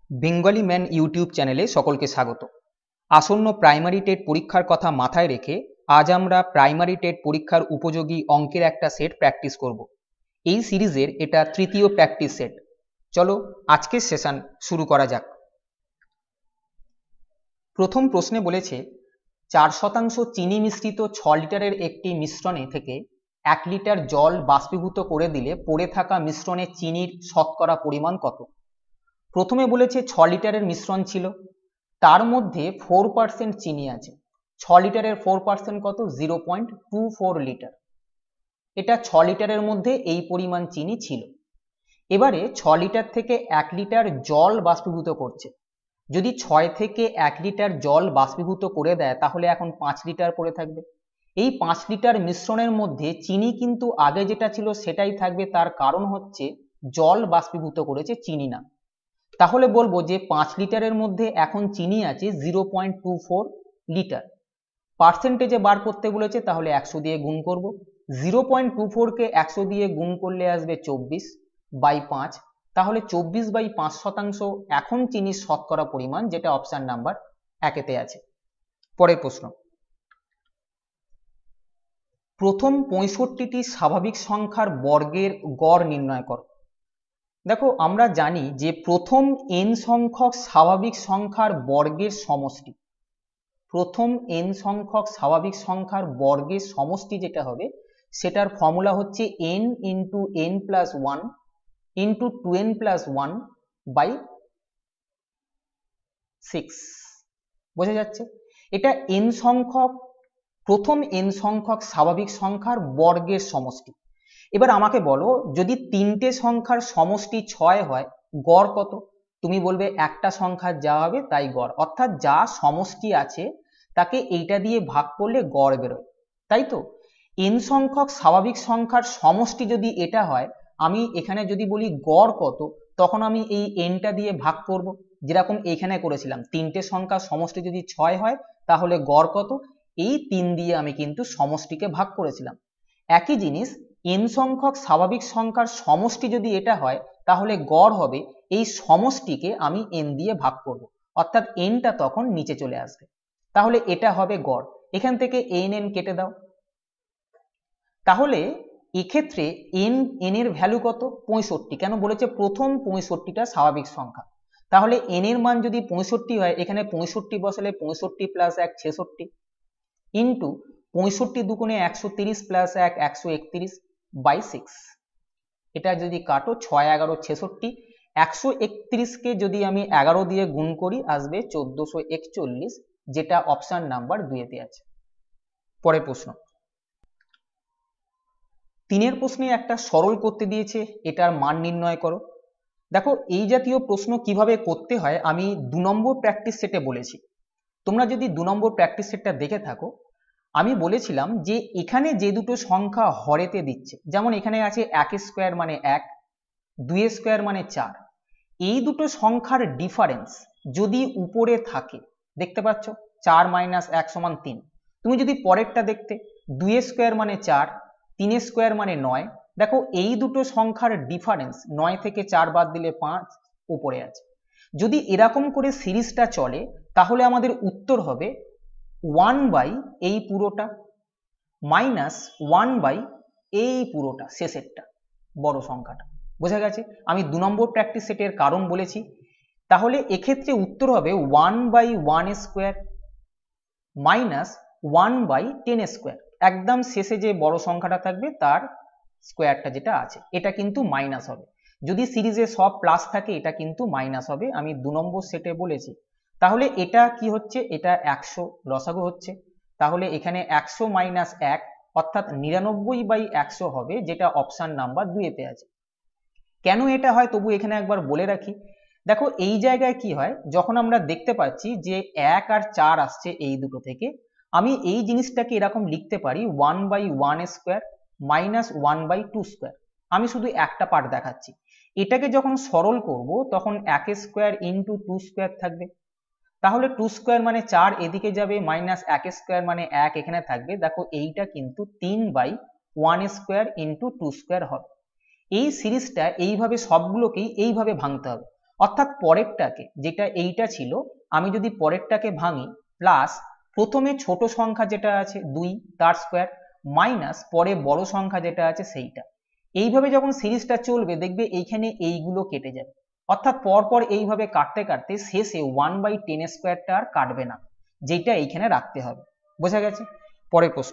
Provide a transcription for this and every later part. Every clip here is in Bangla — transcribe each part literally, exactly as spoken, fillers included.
বেঙ্গলি ম্যান ইউটিউব চ্যানেলে সকলকে স্বাগত। আসন্ন প্রাইমারি টেট পরীক্ষার কথা মাথায় রেখে আজ আমরা প্রাইমারি টেট পরীক্ষার উপযোগী অঙ্কের একটা সেট প্র্যাকটিস করব। এই সিরিজের এটা তৃতীয় প্র্যাকটিস সেট। চলো আজকের সেশন শুরু করা যাক। প্রথম প্রশ্নে বলেছে চার শতাংশ চিনি মিশ্রিত ছ লিটারের একটি মিশ্রণে থেকে এক লিটার জল বাষ্পীভূত করে দিলে পড়ে থাকা মিশ্রণে চিনির শতকরা পরিমাণ কত। প্রথমে বলেছে ছ লিটারের মিশ্রণ ছিল, তার মধ্যে ফোর পার্সেন্ট চিনি আছে। ছ লিটারের ফোর পার্সেন্ট কত? Zero point two four litre. এটা ছ লিটারের মধ্যে এই পরিমাণ চিনি ছিল। এবারে ছ লিটার থেকে এক লিটার জল বাষ্পীভূত করছে। যদি ছয় থেকে এক লিটার জল বাষ্পীভূত করে দেয় তাহলে এখন পাঁচ লিটার পড়ে থাকবে। এই পাঁচ লিটার মিশ্রণের মধ্যে চিনি কিন্তু আগে যেটা ছিল সেটাই থাকবে, তার কারণ হচ্ছে জল বাষ্পীভূত করেছে, চিনি না। তাহলে বলবো যে পাঁচ লিটারের মধ্যে এখন চিনি আছে zero point two four litre. পার্সেন্টেজে বার করতে বলেছে, তাহলে একশো দিয়ে গুণ করব। জিরো পয়েন্ট টু ফোরকে একশো দিয়ে গুণ করলে আসবে চব্বিশ বাই পাঁচ, তাহলে চব্বিশ বাই পাঁচ শতাংশ এখন চিনির শতকরা পরিমাণ, যেটা অপশন নাম্বার একেতে আছে। পরের প্রশ্ন, প্রথম পঁয়ষট্টিটি স্বাভাবিক সংখ্যার বর্গের গড় নির্ণয় করো। দেখো আমরা জানি যে প্রথম এন সংখ্যক স্বাভাবিক সংখ্যার বর্গের সমষ্টি, প্রথম এন সংখ্যক স্বাভাবিক সংখ্যার বর্গের সমষ্টি যেটা হবে সেটার ফর্মুলা হচ্ছে n into n plus one into two n plus one by six. বোঝা যাচ্ছে? এটা এন সংখ্যক, প্রথম এন সংখ্যক স্বাভাবিক সংখ্যার বর্গের সমষ্টি। এবার আমাকে বলো, যদি তিনটে সংখ্যার সমষ্টি ছয় হয় গড় কত? তুমি বলবে একটা সংখ্যার যা হবে তাই গড়, অর্থাৎ যা সমষ্টি আছে তাকে এইটা দিয়ে ভাগ করলে গড় বেরোয়, তাই তো? এন সংখ্যক স্বাভাবিক সংখ্যার সমষ্টি যদি এটা হয়, আমি এখানে যদি বলি গড় কত, তখন আমি এই এনটা দিয়ে ভাগ করব, যেরকম এইখানে করেছিলাম। তিনটে সংখ্যার সমষ্টি যদি ছয় হয় তাহলে গড় কত, এই তিন দিয়ে আমি কিন্তু সমষ্টিকে ভাগ করেছিলাম। একই জিনিস এন সংখ্যক স্বাভাবিক সংখ্যার সমষ্টি যদি এটা হয় তাহলে গড় হবে এই সমষ্টিকে আমি এন দিয়ে ভাগ করব, অর্থাৎ এনটা তখন নিচে চলে আসবে। তাহলে এটা হবে গড়। এখান থেকে এন এন কেটে দাও। তাহলে এক্ষেত্রে এন এন এর ভ্যালু কত? পঁয়ষট্টি। কেন বলেছে? প্রথম পঁয়ষট্টিটা স্বাভাবিক সংখ্যা। তাহলে এন এর মান যদি পঁয়ষট্টি হয়, এখানে পঁয়ষট্টি বসালে পঁয়ষট্টি প্লাস এক ছেষট্টি ইন্টু পঁয়ষট্টি দুগুণে একশো তিরিশ প্লাস এক একশো একত্রিশ বাই সিক্স। এটা যদি কাটো ছয় এগারো ছেষট্টি, একশো একত্রিশকে যদি আমি এগারো দিয়ে গুণ করি আসবে চোদ্দশো একচল্লিশ, যেটা অপশন নাম্বার দুইতে আছে। পরের প্রশ্ন, তিনের প্রশ্নে একটা সরল করতে দিয়েছে, এটার মান নির্ণয় করো। দেখো এই জাতীয় প্রশ্ন কিভাবে করতে হয় আমি দু নম্বর প্র্যাকটিস সেটে বলেছি। তোমরা যদি দু নম্বর প্র্যাকটিস সেটটা দেখে থাকো, আমি বলেছিলাম যে এখানে যে দুটো সংখ্যা হরেতে দিচ্ছে, যেমন এখানে আছে এক স্কোয়ার মানে এক, দুই স্কোয়ার মানে চার, এই দুটো সংখ্যার ডিফারেন্স যদি উপরে থাকে, দেখতে পাচ্ছ চার মাইনাস এক সমান তিন। তুমি যদি পরেরটা দেখতে, দুই স্কোয়ার মানে চার, তিন স্কোয়ার মানে নয়, দেখো এই দুটো সংখ্যার ডিফারেন্স নয় থেকে চার বাদ দিলে পাঁচ উপরে আছে। যদি এরকম করে সিরিজটা চলে তাহলে আমাদের উত্তর হবে ওয়ান বাই এই পুরোটা মাইনাস ওয়ান বাই এই পুরোটা শেষেরটা, বড় সংখ্যাটা। বোঝা গেছে? আমি দু নম্বর প্র্যাকটিস সেটের কারণ বলেছি। তাহলে এক্ষেত্রে উত্তর হবে one by one square minus one by ten square. একদম শেষে যে বড় সংখ্যাটা থাকবে তার স্কোয়ারটা যেটা আছে এটা কিন্তু মাইনাস হবে। যদি সিরিজে সব প্লাস থাকে এটা কিন্তু মাইনাস হবে, আমি দু নম্বর সেটে বলেছি। তাহলে এটা কি হচ্ছে? এটা একশো লসাগু হচ্ছে। তাহলে এখানে একশো মাইনাস এক অর্থাৎ নিরানব্বই বাই একশো হবে, যেটা অপশন নাম্বার দুইতে আছে। কেন এটা হয় তবু এখানে একবার বলে রাখি। দেখো এই জায়গায় কি হয়, যখন আমরা দেখতে পাচ্ছি যে এক আর চার আসছে এই দুটো থেকে, আমি এই জিনিসটাকে এরকম লিখতে পারি one by one square minus one by two square. আমি শুধু একটা পার্ট দেখাচ্ছি। এটাকে যখন সরল করব তখন এক স্কোয়ার ইন্টু টু স্কোয়ার থাকবে। তাহলে টু স্কোয়ার মানে চার এদিকে যাবে, মাইনাস এক স্কোয়ার মানে এক এখানে থাকবে। দেখো এইটা কিন্তু তিন by one square into two square হবে। এই সিরিজটা এইভাবে সবগুলোকেই এইভাবে ভাঙতে হবে, অর্থাৎ পরেরটাকে, যেটা এইটা ছিল, আমি যদি পরেরটাকে ভাঙি, প্লাস প্রথমে ছোট সংখ্যা যেটা আছে দুই তার স্কোয়ার মাইনাস পরে বড় সংখ্যা যেটা আছে সেইটা। এইভাবে যখন সিরিজটা চলবে দেখবে এইখানে এইগুলো কেটে যাবে, অর্থাৎ পরপর এইভাবে কাটতে কাটতে শেষে ওয়ান বাই টেন স্কোয়ারটা আর কাটবে না, যেটা এইখানে রাখতে হবে। বোঝা গেছে? পরের প্রশ্ন।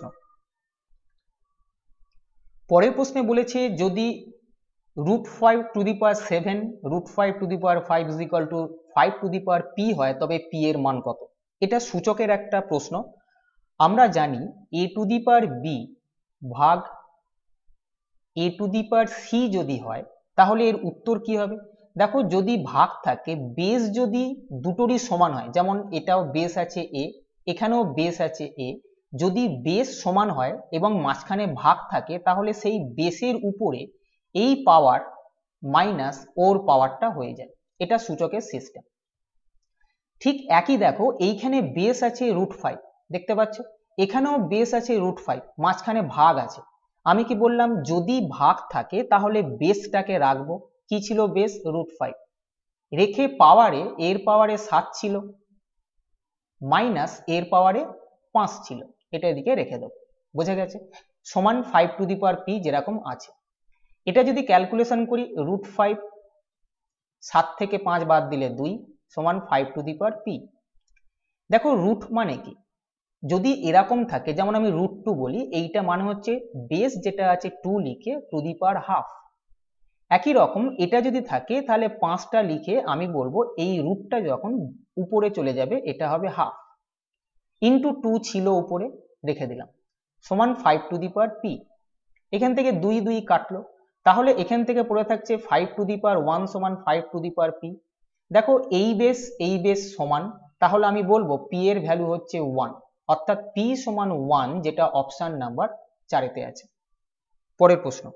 পরের প্রশ্নে বলেছে যদি root five to the power seven root five to the power five is equal to five to the power P হয়, তবে পি এর মান কত? এটা সূচকের একটা প্রশ্ন। আমরা জানি এ টু দি পাওয়ার বি ভাগ এ টু দি পাওয়ার সি যদি হয় তাহলে এর উত্তর কি হবে? দেখো, যদি ভাগ থাকে, বেস যদি দুটোরই সমান হয়, যেমন এটাও বেস আছে এ, এখানেও বেস আছে এ, যদি বেস সমান হয় এবং মাঝখানে ভাগ থাকে তাহলে সেই বেসের উপরে এই পাওয়ার মাইনাস ওর পাওয়ারটা হয়ে যায়। এটা সূচকের সিস্টেম। ঠিক একই দেখো, এইখানে বেস আছে রুট ফাইভ, দেখতে পাচ্ছ, এখানেও বেস আছে রুট ফাইভ, মাঝখানে ভাগ আছে। আমি কি বললাম? যদি ভাগ থাকে তাহলে বেসটাকে রাখবো। কি ছিল বেস? Root five. রেখে পাওয়ারে, এর পাওয়ারে সাত ছিল মাইনাস এর পাওয়ারে পাঁচ ছিল, এটা এদিকে রেখে দেবো। বোঝা গেছে? সমান five to the power P যেরকম আছে। এটা যদি ক্যালকুলেশন করি, রুট ফাইভ সাত থেকে পাঁচ বাদ দিলে দুই সমান five to the power P. দেখো, রুট মানে কি? যদি এরকম থাকে, যেমন আমি রুট টু বলি, এইটা মানে হচ্ছে বেস যেটা আছে টু লিখে টু দি পাওয়ার হাফ। একই রকম এটা যদি থাকে তাহলে পাঁচটা লিখে আমি বলবো এই রুটটা যখন উপরে চলে যাবে এটা হবে হাফ, ইন্টু টু ছিল উপরে, রেখে দিলাম, সমান five to the power P. এখান থেকে দুই দুই কাটলো, তাহলে এখান থেকে পড়ে থাকছে five to the power one সমান five to the power P. দেখো, এই বেস এই বেস সমান, তাহলে আমি বলবো পি এর ভ্যালু হচ্ছে ওয়ান, অর্থাৎ পি সমান ওয়ান, যেটা অপশন নাম্বার চারেতে আছে। পরের প্রশ্ন।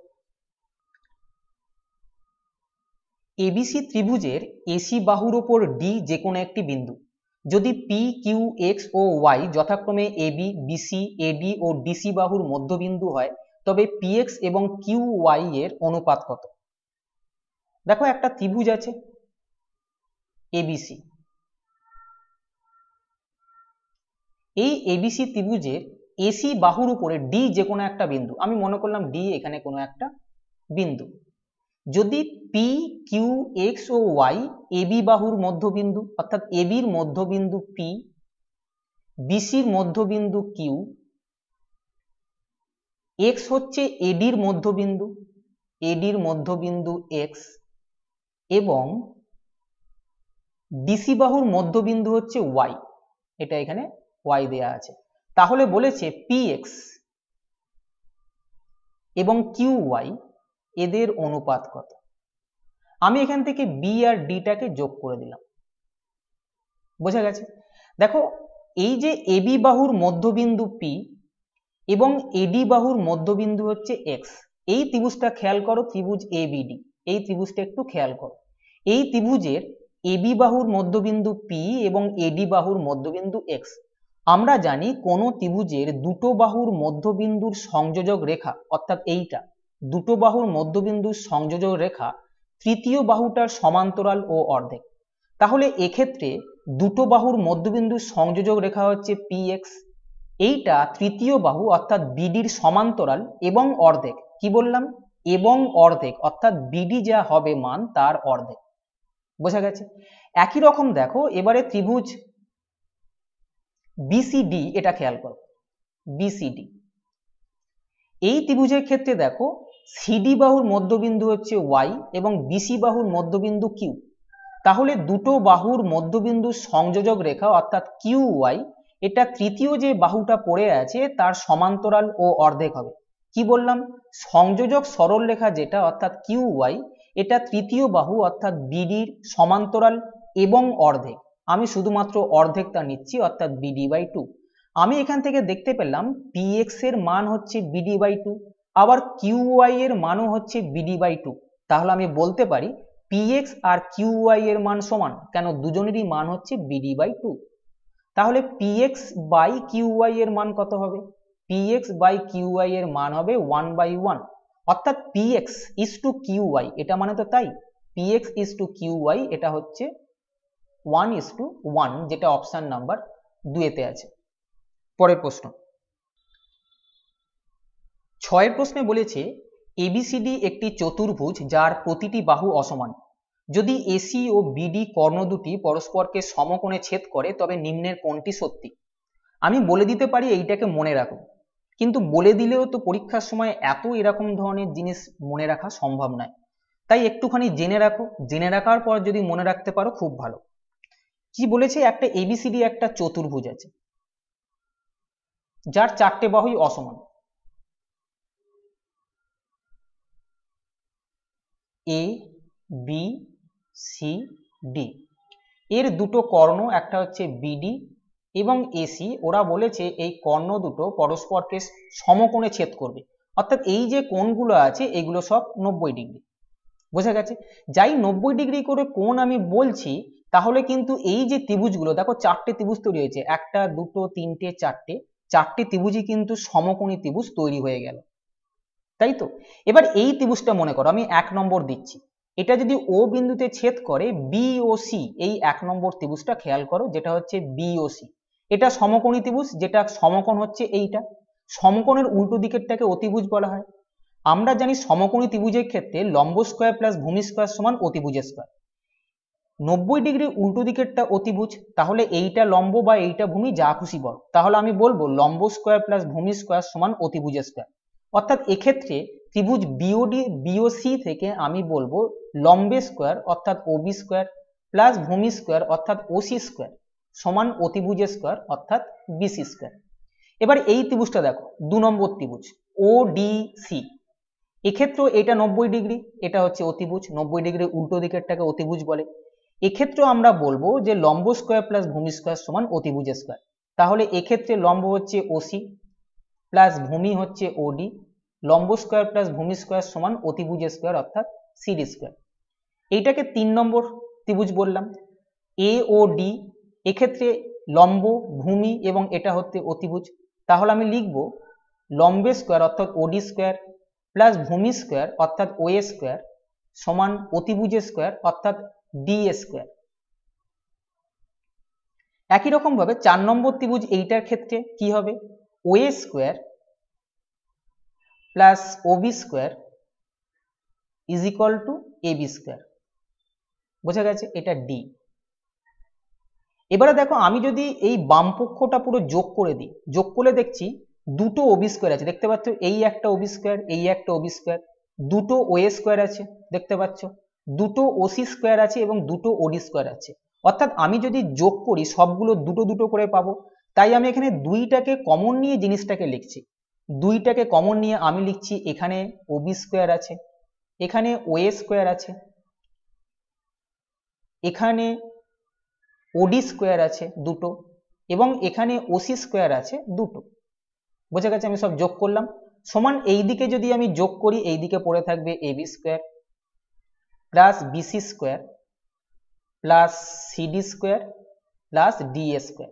এবিসি ত্রিভুজের এসি বাহুর ওপর ডি যে কোনো একটি বিন্দু, যদি পি কিউ এক্স ও ওয়াই যথাক্রমে এবি বিসি এডি ও ডিসি বাহুর মধ্যবিন্দু হয়, তবে পিএক্স এবং কিউ ওয়াই এর অনুপাত কত? দেখো, একটা ত্রিভুজ আছে এবিসি, এই এবিসি ত্রিভুজের এসি বাহুর উপরে ডি যে কোনো একটা বিন্দু, আমি মনে করলাম ডি এখানে কোনো একটা বিন্দু, যদি পি কিউ এক্স ও ওয়াই এবি বাহুর মধ্যবিন্দু, অর্থাৎ এবির মধ্যবিন্দু পি, বিসির মধ্যবিন্দু কিউ, এক্স হচ্ছে এডির মধ্যবিন্দু, এডির মধ্যবিন্দু এক্স, এবং ডিসি বাহুর মধ্যবিন্দু হচ্ছে ওয়াই, এটা এখানে ওয়াই দেয়া আছে, তাহলে বলেছে পি এক্স এবং কিউ ওয়াই এদের অনুপাত কত? আমি এখান থেকে বি আর ডিটাকে যোগ করে দিলাম। বোঝা গেছে? দেখো, এই যে এবি বাহুর মধ্যবিন্দু পি এবং এডি বাহুর মধ্যবিন্দু হচ্ছে এক্স, এই ত্রিভুজটা খেয়াল করো, ত্রিভুজ এবিডি, এই ত্রিভুজটা একটু খেয়াল করো। এই ত্রিভুজের এবি বাহুর মধ্যবিন্দু পি এবং এডি বাহুর মধ্যবিন্দু এক্স। আমরা জানি কোন ত্রিভুজের দুটো বাহুর মধ্যবিন্দুর সংযোজক রেখা, অর্থাৎ এইটা দুটো বাহুর মধ্যবিন্দুর সংযোজক রেখা তৃতীয় বাহুটার সমান্তরাল ও অর্ধেক। তাহলে এক্ষেত্রে দুটো বাহুর মধ্যবিন্দুর সংযোজক রেখা হচ্ছে পি এক্স, এইটা তৃতীয় বাহু অর্থাৎ বিডির সমান্তরাল এবং অর্ধেক। কি বললাম? এবং অর্ধেক, অর্থাৎ বিডি যা হবে মান তার অর্ধেক। বোঝা গেছে? একই রকম দেখো, এবারে ত্রিভুজ বিসিডি, এটা খেয়াল করো, বিসিডি এই ত্রিভুজের ক্ষেত্রে দেখো সিডি বাহুর মধ্যবিন্দু হচ্ছে ওয়াই এবং বিসি বাহুর মধ্যবিন্দু কিউ, তাহলে দুটো বাহুর মধ্যবিন্দু সংযোজক রেখা অর্থাৎ কিউ ওয়াই, এটা তৃতীয় যে বাহুটা পড়ে আছে তার সমান্তরাল ও অর্ধেক হবে। কি বললাম? সংযোজক সরল রেখা যেটা অর্থাৎ কিউ ওয়াই, এটা তৃতীয় বাহু অর্থাৎ বিডির সমান্তরাল এবং অর্ধেক। আমি শুধুমাত্র অর্ধেকটা নিচ্ছি, অর্থাৎ বিডি বাই টু। আমি এখান থেকে দেখতে পেলাম পি এক্স এর মান হচ্ছে বিডি বাই টু, আবার কিউ ওয়াই এর মানও হচ্ছে বিডি বাই টু, তাহলে আমি বলতে পারি পি এক্স আর কিউ ওয়াই এর মান সমান, কেন? দুজনেরই মান হচ্ছে বিডি বাই টু। তাহলে P X by Q Y এর মান কত হবে? P X by Q Y এর মান হবে ওয়ান বাই ওয়ান, অর্থাৎ P X is to Q Y, এটা মানে তো তাই, P P X is to Q Y, এটা হচ্ছে ওয়ান ইজ টু ওয়ান, যেটা অপশন নাম্বার দুইতে আছে। পরের প্রশ্ন, ছয়ের প্রশ্নে বলেছে এবিসিডি একটি চতুর্ভুজ যার প্রতিটি বাহু অসমান। যদি এসি ও বিডি কর্ণ দুটি পরস্পরকে সমকোণে ছেদ করে তবে নিম্নের কোণটি সত্যি। আমি বলে দিতে পারি এইটাকে মনে রাখো, কিন্তু বলে দিলেও তো পরীক্ষার সময় এত এরকম ধরনের জিনিস মনে রাখা সম্ভব নয়, তাই একটুখানি জেনে রাখো, জেনে রাখার পর যদি মনে রাখতে পারো খুব ভালো। কি বলেছে, একটা এবিসিডি একটা চতুর্ভুজ আছে যার চারটে বাহুই অসমান। এ বি সি ডি, এর দুটো কর্ণ, একটা হচ্ছে বিডি এবং এসি, ওরা বলেছে এই কর্ণ দুটো পরস্পরকে সমকোণে ছেদ করবে, অর্থাৎ এই যে কোণগুলো আছে এগুলো সব নব্বই ডিগ্রি। বোঝা গেছে? যাই নব্বই ডিগ্রি করে কোণ আমি বলছি, তাহলে কিন্তু এই যে ত্রিভুজগুলো দেখো, চারটে ত্রিভুজ তৈরি হয়েছে, একটা দুটো তিনটে চারটে, চারটে ত্রিভুজই কিন্তু সমকোণী ত্রিভুজ তৈরি হয়ে গেল, তাই তো? এবার এই ত্রিভুজটা মনে করো, আমি এক নম্বর দিচ্ছি, এটা যদি ও বিন্দুতে ছেদ করে বি ও সি, এই এক নম্বর ত্রিভুজটা খেয়াল করো, যেটা হচ্ছে বি ও সি, এটা সমকোণী ত্রিভুজ, যেটা সমকোণ হচ্ছে এইটা, সমকোণের উল্টো দিকেরটাকে অতিভুজ বলা হয়। আমরা জানি সমকোণী ত্রিভুজের ক্ষেত্রে লম্ব স্কয়ার প্লাস ভূমি স্কয়ার সমান অতিভুজ স্কয়ার। নব্বই ডিগ্রি উল্টো দিকেরটা অতিভুজ, তাহলে এইটা লম্ব বা এইটা ভূমি, যা খুশি বল, তাহলে আমি বলবো লম্ব স্কয়ার প্লাস ভূমি স্কয়ার সমান অতিভুজ স্কয়ার। অর্থাৎ এক্ষেত্রে ত্রিভুজ বিওডি বিওসি থেকে আমি বলবো লম্বে স্কয়ার অর্থাৎ ওবি স্কয়ার প্লাস ভূমি স্কয়ার অর্থাৎ ওসি স্কয়ার সমান অতিভুজ স্কয়ার অর্থাৎ বিসি স্কয়ার। এবার এই ত্রিভুজটা দেখো, দু নম্বর ত্রিভুজ ওডিসি, এক্ষেত্রে এটা নব্বই ডিগ্রি, এটা হচ্ছে অতিভুজ, নব্বই ডিগ্রি উল্টো দিকেরটাকে অতিভুজ বলে। এক্ষেত্রে আমরা বলবো যে লম্ব স্কয়ার প্লাস ভূমি স্কয়ার সমান অতিভুজ স্কয়ার। তাহলে এক্ষেত্রে লম্ব হচ্ছে ওসি প্লাস ভূমি হচ্ছে ওডি, লম্ব স্কয়ার প্লাস ভূমি স্কয়ার সমান অতিভুজ স্কয়ার অর্থাৎ সিডি স্কয়ার। এইটাকে তিন নম্বর ত্রিভুজ বললাম এ ও ডি, এক্ষেত্রে লম্ব ভূমি এবং এটা হচ্ছে অতিভুজ, তাহলে আমি লিখব লম্বে স্কয়ার অর্থাৎ ওডি স্কয়ার প্লাস ভূমি স্কয়ার অর্থাৎ ও স্কয়ার সমান অতিভুজ স্কয়ার অর্থাৎ ডি স্কয়ার। একই রকম ভাবে চার নম্বর ত্রিভুজ এইটার ক্ষেত্রে কি হবে, O square plus OB square is equal to AB square. বোঝা গেছে? এটা ডি। এবারে দেখো, আমি যদি এই বাম পক্ষটা পুরো যোগ করে দিই, যোগ করলে দেখছি দুটো ওবি স্কয়ার আছে, দেখতে পাচ্ছ, এই একটা ওবি স্কয়ার, এই একটা ওবি স্কয়ার, দুটো ও স্কয়ার আছে, দেখতে পাচ্ছ, দুটো ওসি স্কয়ার আছে এবং দুটো ওডি স্কয়ার আছে। অর্থাৎ আমি যদি যোগ করি সবগুলো দুটো দুটো করে পাবো, তাই আমি এখানে দুইটাকে কমন নিয়ে জিনিসটাকে লিখছি। দুইটাকে কমন নিয়ে আমি লিখছি এখানে ওবি স্কয়ার আছে, এখানে ও স্কয়ার আছে, এখানে ওডি স্কয়ার আছে দুটো এবং এখানে ওসি স্কয়ার আছে দুটো। বোঝা গেছে? আমি সব যোগ করলাম, সমান এই দিকে যদি আমি যোগ করি, এই দিকে পড়ে থাকবে AB square plus BC square plus CD square plus D square.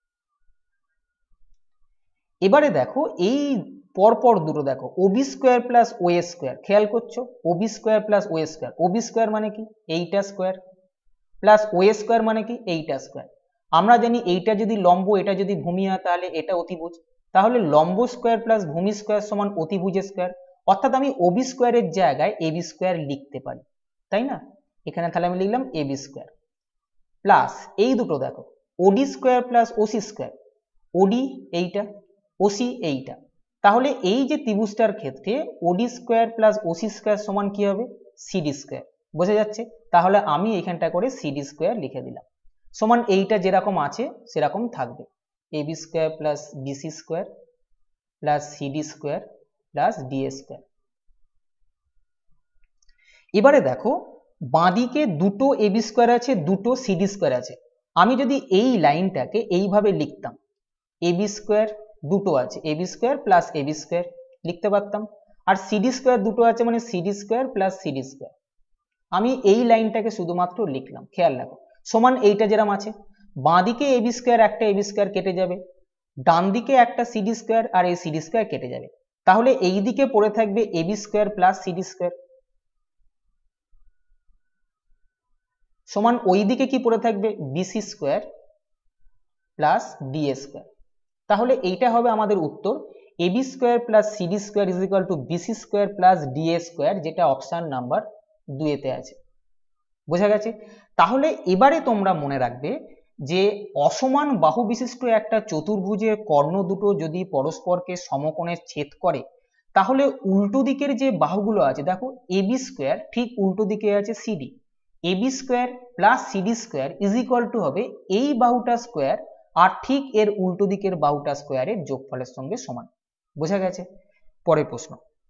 এবারে দেখো এই পরপর দুটো দেখো, OB square plus O square, খেয়াল করছো, OB square plus O square, OB square মানে কি এইটা স্কয়ার প্লাস ও স্কয়ার মানে কি এইটা স্কয়ার। আমরা জানি এইটা যদি লম্ব, এটা যদি ভূমি হয় তাহলে এটা অতিভুজ, তাহলে লম্ব স্কয়ার প্লাস ভূমি স্কয়ার সমান অতিভুজ স্কয়ার। অর্থাৎ আমি ওবি স্কয়ারের জায়গায় এবি স্কয়ার লিখতে পারি, তাই না? এখানে তাহলে আমি লিখলাম এবি স্কয়ার প্লাস এই দুটো দেখো, ওডি স্কয়ার প্লাস ওসি স্কয়ার, ওডি এইটা, ওসি এইটা, তাহলে এই যে ত্রিভুজটার ক্ষেত্রে ওডি স্কয়ার প্লাস ওসি স্কয়ার সমান কি হবে, সিডি স্কয়ার। বোঝা যাচ্ছে? তাহলে আমি এখানটা করে সিডি স্কয়ার লিখে দিলাম, সমান এইটা যেরকম আছে সেরকম থাকবে, AB square plus BC square plus CD square plus D square. এবারে দেখো, বাঁদিকে দুটো এবি স্কয়ার আছে, দুটো সিডি স্কয়ার আছে, আমি যদি এই লাইনটাকে এইভাবে লিখতাম, এবি স্কয়ার দুটো আছে, AB square plus AB square লিখতে পারতাম, আর সিডি স্কয়ার দুটো আছে মানে CD square plus CD square. আমি এই লাইনটাকে শুধুমাত্র লিখলাম, খেয়াল রাখো, সমান এইটা যেরকম আছে, বাঁদিকে এবি স্কয়ার একটা এবি স্কয়ার কেটে যাবে, ডান দিকে একটা সিডি স্কয়ার আর এই সিডি স্কয়ার কেটে যাবে, তাহলে এই দিকে পড়ে থাকবে AB square plus CD square. সমান ওই দিকে কি পড়ে থাকবে BC square plus DA square. তাহলে এইটা হবে আমাদের উত্তর, AB square plus CD square is equal to BC square plus DA square, যেটা অপশন নাম্বার দুইতে আছে। বোঝা গেছে? তাহলে এবারে তোমরা মনে রাখবে যে অসমান বাহু বিশিষ্ট একটা চতুর্ভুজের কর্ণ দুটো যদি পরস্পরকে সমকোণে ছেদ করে, তাহলে উল্টো দিকের যে বাহুগুলো আছে, দেখো এবি স্কোয়ার ঠিক উল্টো দিকে আছে CD, AB square plus CD square is equal to হবে এই বাহুটা স্কোয়ার আর ঠিক এর উল্টো দিকের বাহুটা স্কোয়ারের যোগফলের সঙ্গে সমান। বোঝা গেছে? পরের প্রশ্ন,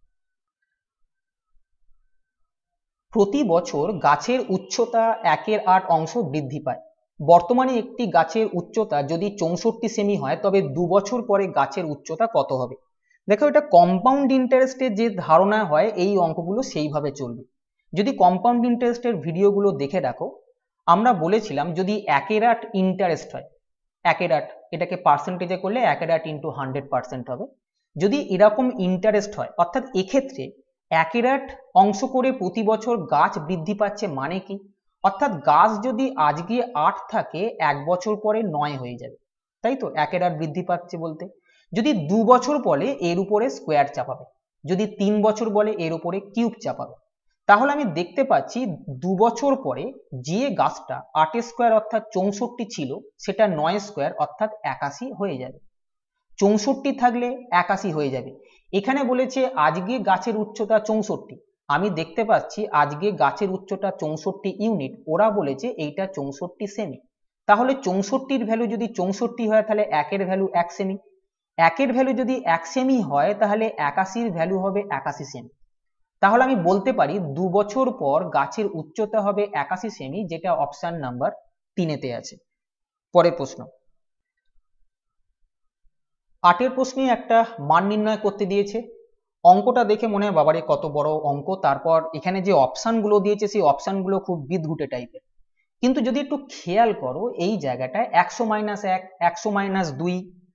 প্রতি বছর গাছের উচ্চতা একের আট অংশ বৃদ্ধি পায়। বর্তমানে একটি গাছের উচ্চতা যদি চৌষট্টি সেমি হয়, তবে দু বছর পরে গাছের উচ্চতা কত হবে? দেখো, এটা কম্পাউন্ড ইন্টারেস্টের যে ধারণা হয় এই অঙ্কগুলো সেইভাবে চলবে। যদি কম্পাউন্ড ইন্টারেস্টের ভিডিওগুলো দেখে রাখো, আমরা বলেছিলাম যদি একের আট ইন্টারেস্ট হয়, একের আট এটাকে পার্সেন্টেজে করলে একের আট ইন্টু হান্ড্রেড পার্সেন্ট হবে। যদি এরকম ইন্টারেস্ট হয়, অর্থাৎ এক্ষেত্রে একের আট অংশ করে প্রতি বছর গাছ বৃদ্ধি পাচ্ছে, মানে কি? অর্থাৎ গাছ যদি আজকে আট থাকে, এক বছর পরে নয় হয়ে যাবে, তাই তো? একের আট বৃদ্ধি পাচ্ছে বলতে যদি দু বছর বলে এর উপরে স্কোয়ার চাপাবে, যদি তিন বছর বলে এর উপরে কিউব চাপাবে। তাহলে আমি দেখতে পাচ্ছি দু বছর পরে যে গাছটা আটের স্কোয়ার অর্থাৎ চৌষট্টি ছিল, সেটা নয় স্কোয়ার অর্থাৎ একাশি হয়ে যাবে। চৌষট্টি থাকলে একাশি হয়ে যাবে। এখানে বলেছে আজকে গাছের উচ্চতা চৌষট্টি, আমি দেখতে পাচ্ছি আজকে গাছের উচ্চতা চৌষট্টি ইউনিট, ওরা বলেছে এইটা চৌষট্টি সেমি। তাহলে চৌষট্টির ভ্যালু যদি চৌষট্টি হয়, তাহলে একের ভ্যালু এক সেমি, একের ভ্যালু যদি এক সেমি হয়, তাহলে একাশির ভ্যালু হবে একাশি সেমি। তাহলে আমি বলতে পারি দু বছর পর গাছের উচ্চতা হবে একাশি সেমি, যেটা অপশন নাম্বার তিনেতে আছে। পরের প্রশ্ন, আটের প্রশ্নে একটা মান নির্ণয় করতে দিয়েছে। অঙ্কটা দেখে মনে হয় বাবারে কত বড় অঙ্ক, তারপর এখানে যে অপশানগুলো দিয়েছে সেই অপশানগুলো খুব বিদঘুটে টাইপের। কিন্তু যদি একটু খেয়াল করো, এই জায়গাটায় একশো মাইনাস এক, একশো মাইনাস দুই,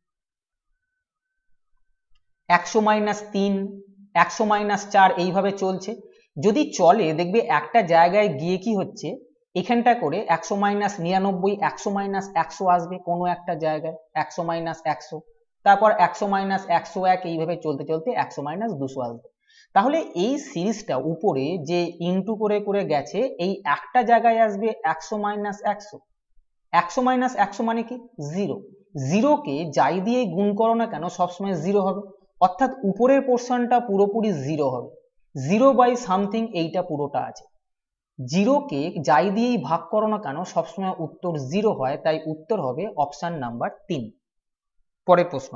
একশো মাইনাস তিন, একশো মাইনাস চার, এইভাবে চলছে। যদি চলে দেখবে একটা জায়গায় গিয়ে কি হচ্ছে, এখানটা করে একশো মাইনাস নিরানব্বই, একশো মাইনাস একশো আসবে কোনো একটা জায়গায়, একশো মাইনাস একশো, তারপর একশো মাইনাস একশো এক, এইভাবে চলতে চলতে একশো মাইনাস দুশো আসবে। তাহলে এই সিরিজটা উপরে যে ইনটু করে করে গেছে, এই একটা জায়গায় আসবে একশো মাইনাস একশো, একশো মাইনাস একশো মানে কি জিরো, জিরোকে যাই দিয়ে গুণ করো না কেন সবসময় জিরো হবে, অর্থাৎ উপরের পোর্শনটা পুরোপুরি জিরো হবে, জিরো বাই সামথিং এইটা পুরোটা আছে। জিরোকে যাই দিয়েই ভাগ করো না কেন সবসময় উত্তর জিরো হয়, তাই উত্তর হবে অপশন নাম্বার তিন। পরের প্রশ্ন,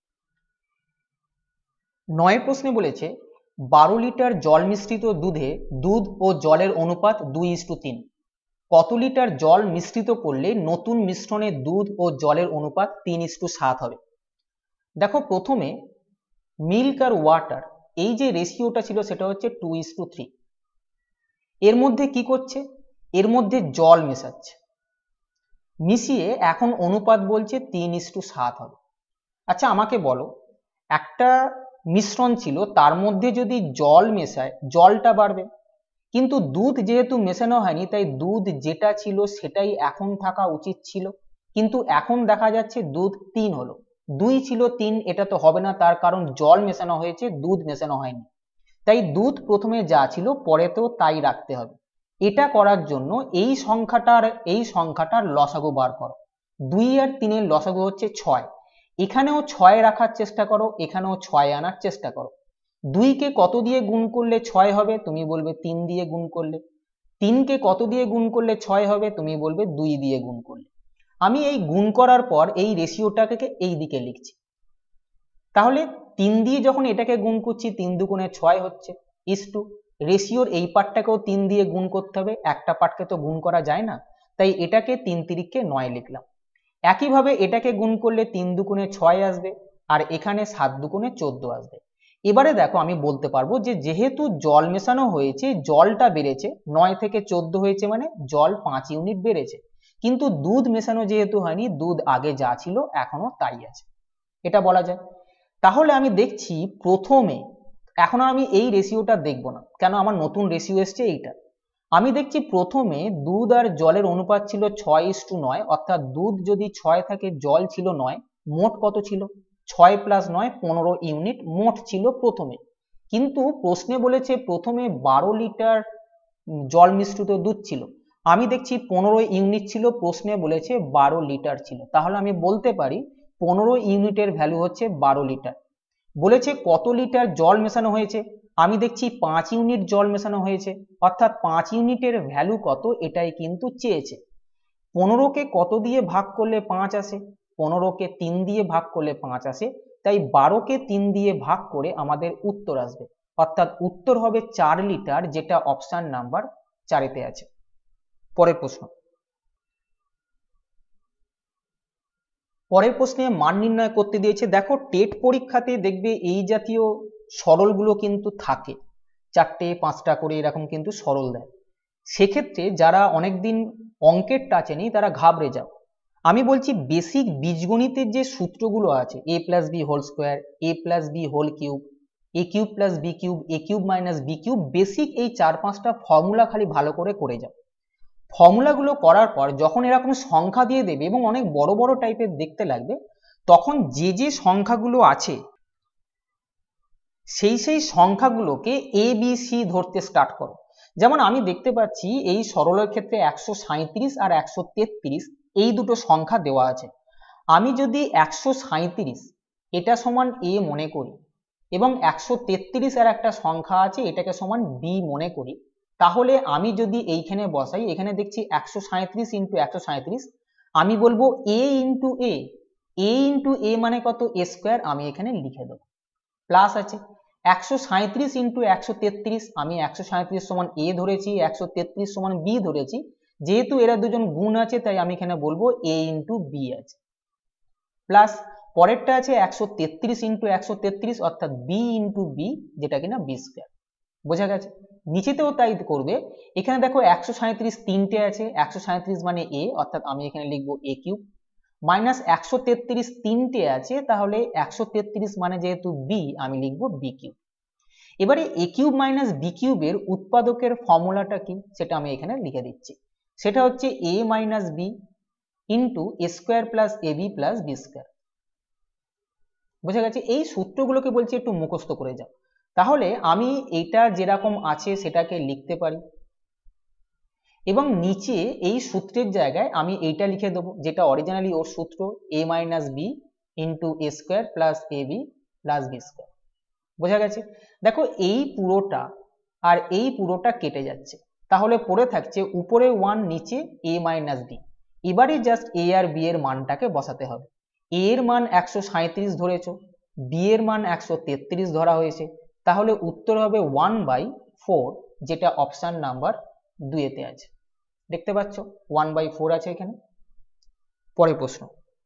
নয় প্রশ্নে বলেছে বারো লিটার জল মিশ্রিত দুধে দুধ ও জলের অনুপাত দুই ইস্টু তিন, কত লিটার জল মিশ্রিত করলে নতুন মিশ্রণে দুধ ও জলের অনুপাত তিন ইস্টু সাত হবে? দেখো, প্রথমে মিল্ক আর ওয়াটার এই যে রেশিওটা ছিল সেটা হচ্ছে টু ইস্টু থ্রি, এর মধ্যে কি করছে, এর মধ্যে জল মেশাচ্ছে, মিশিয়ে এখন অনুপাত বলছে তিন ইস্টু সাত হবে। আচ্ছা আমাকে বলো, একটা মিশ্রণ ছিল তার মধ্যে যদি জল মেশায় জলটা বাড়বে, কিন্তু দুধ যেহেতু মেশানো হয়নি তাই দুধ যেটা ছিল সেটাই এখন থাকা উচিত ছিল, কিন্তু এখন দেখা যাচ্ছে দুধ তিন হলো, দুই ছিল তিন, এটা তো হবে না, তার কারণ জল মেশানো হয়েছে দুধ মেশানো হয়নি, তাই দুধ প্রথমে যা ছিল পরেতেও তাই রাখতে হবে। এটা করার জন্য এই সংখ্যাটার এই সংখ্যাটার লসাগু বার করো, দুই আর তিনের লসাগু হচ্ছে ছয়, এখানেও ছয় রাখার চেষ্টা করো, এখানেও ছয় আনার চেষ্টা করো। দুইকে কত দিয়ে গুণ করলে ছয় হবে, তুমি বলবে তিন দিয়ে গুণ করলে। তিনকে কত দিয়ে গুণ করলে ছয় হবে, তুমি বলবে দুই দিয়ে গুণ করলে। আমি এই গুণ করার পর এই রেশিওটাকে এই দিকে লিখছি, তাহলে তিন দিয়ে যখন এটাকে গুণ করছি তিন দুগুণে ছয় হচ্ছে, ইস টু রেশিওর এই পার্টটাকেও তিন দিয়ে গুণ করতে হবে, একটা পার্টকে তো গুণ করা যায় না, তাই এটাকে তিন তিরিককে নয় লিখলাম। একইভাবে এটাকে গুণ করলে তিন দুগুণে ছয় আসবে, আর এখানে সাত দুগুণে চোদ্দ আসবে। এবারে দেখো আমি বলতে পারবো যে যেহেতু জল মেশানো হয়েছে জলটা বেড়েছে, নয় থেকে চোদ্দ হয়েছে মানে জল পাঁচ ইউনিট বেড়েছে, কিন্তু দুধ মেশানো যেহেতু হয়নি, দুধ আগে যা ছিল এখনো তাই আছে, এটা বলা যায়। তাহলে আমি দেখছি প্রথমে, এখন আমি এই রেশিওটা দেখবো না, কেন আমার নতুন রেশিও এসছে এইটা, আমি দেখছি প্রথমে দুধ আর জলের অনুপাত ছিল ছয় ইস টু নয়, অর্থাৎ দুধ যদি ছয় থাকে জল ছিল নয়, মোট কত ছিল? ছয় প্লাস নয় পনেরো ইউনিট মোট ছিল প্রথমে। কিন্তু প্রশ্নে বলেছে প্রথমে বারো লিটার জল মিশ্রিত দুধ ছিল, আমি দেখছি পনেরো ইউনিট ছিল, প্রশ্নে বলেছে বারো লিটার ছিল, তাহলে আমি বলতে পারি পনেরো ইউনিটের ভ্যালু হচ্ছে বারো লিটার। বলেছে কত লিটার জল মেশানো হয়েছে, আমি দেখছি পাঁচ ইউনিট জল মেশানো হয়েছে, অর্থাৎ পাঁচ ইউনিটের ভ্যালু কত এটাই কিন্তু চেয়েছে। পনেরোকে কত দিয়ে ভাগ করলে পাঁচ আসে? পনেরোকে তিন দিয়ে ভাগ করলে পাঁচ আসে, তাই বারোকে তিন দিয়ে ভাগ করে আমাদের উত্তর আসবে, অর্থাৎ উত্তর হবে চার লিটার, যেটা অপশন নাম্বার চারেতে আছে। পরের প্রশ্ন, পরের প্রশ্নে মান নির্ণয় করতে দিয়েছে। দেখো টেট পরীক্ষাতে দেখবে এই জাতীয় সরলগুলো কিন্তু থাকে, চারটে পাঁচটা করে এরকম কিন্তু সরল দেয়। সেক্ষেত্রে যারা অনেকদিন অঙ্কের টাচে নেই তারা ঘাবড়ে যাও। আমি বলছি বেসিক বীজগণিতের যে সূত্রগুলো আছে, A plus B whole square, A plus B whole cube, A cube plus B cube, A cube minus B cube, basic এই চার পাঁচটা ফর্মুলা খালি ভালো করে করে যাও। ফর্মুলাগুলো করার পর যখন এরকম সংখ্যা দিয়ে দেবে এবং অনেক বড় বড় টাইপের দেখতে লাগবে, তখন যে যে সংখ্যাগুলো আছে সেই সেই সংখ্যাগুলোকে এ বি সি ধরতে স্টার্ট করো। যেমন আমি দেখতে পাচ্ছি এই সরলের ক্ষেত্রে একশো সাঁইত্রিশ আর একশো তেত্রিশ এই দুটো সংখ্যা দেওয়া আছে। আমি যদি একশো সাঁইত্রিশ এটা সমান এ মনে করি এবং একশো তেত্রিশ আর একটা সংখ্যা আছে এটাকে সমান বি মনে করি, তাহলে আমি যদি এইখানে বসাই, এখানে দেখছি একশো সাঁইত্রিশ ইন্টু একশো সাঁইত্রিশ, আমি বলবো A into A, A into এ মানে কত? এ স্কোয়ার, আমি এখানে লিখে দেবো। প্লাস আছে একশো সাঁইত্রিশ ইন্টু একশো তেত্রিশ, আমি একশো সাঁইত্রিশ সমান এ ধরেছি, একশো তেত্রিশ সমান বি ধরেছি, যেহেতু এরা দুজন গুণ আছে তাই আমি এখানে বলবো এ ইন্টু বি আছে। প্লাস পরেরটা আছে একশো তেত্রিশ ইন্টু একশো তেত্রিশ, অর্থাৎ বি ইন্টু বি, যেটা কিনা বি স্কোয়ার। বোঝা গেছে? নিচেতেও তাই করবে। এখানে দেখো একশো সাঁইত্রিশ তিনটে আছে, একশো সাঁইত্রিশ মানে এ, অর্থাৎ আমি এখানে লিখবো এ কিউব, মাইনাস একশো তেত্রিশ তিনটে আছে, তাহলে একশো তেত্রিশ মানে যেহেতু বি, আমি লিখবো বি কিউব। এবারে এ কিউব মাইনাস বি কিউবের উৎপাদকের ফর্মুলাটা কি সেটা আমি এখানে লিখে দিচ্ছি। সেটা হচ্ছে A minus B into A square plus A B plus B square. বোঝা গেছে? এই সূত্রগুলোকে বলছি একটু মুখস্থ করে যাও, তাহলে আমি এটা যেরকম আছে সেটাকে লিখতে পারি এবং নিচে এই সূত্রের জায়গায় আমি এইটা লিখে দেবো যেটা অরিজিনালি ওর সূত্র, A minus B into A square plus A B plus B square. বোঝা গেছে? দেখো এই পুরোটা আর এই পুরোটা কেটে যাচ্ছে, তাহলে পড়ে থাকছে উপরে ওয়ান নিচে এ মাইনাস বি। এবারে জাস্ট এ আর বি এর মানটাকে বসাতে হবে। এ এর মান একশো সাঁইত্রিশ ধরেছ, বি এর মান একশো তেত্রিশ ধরা হয়েছে, তাহলে উত্তর হবে ওয়ান বাই ফোর, যেটা অপশন নাম্বার দুইতে আছে। দেখতে পাচ্ছ ওয়ান বাই ফোর আছে এখানে। পরের প্রশ্ন,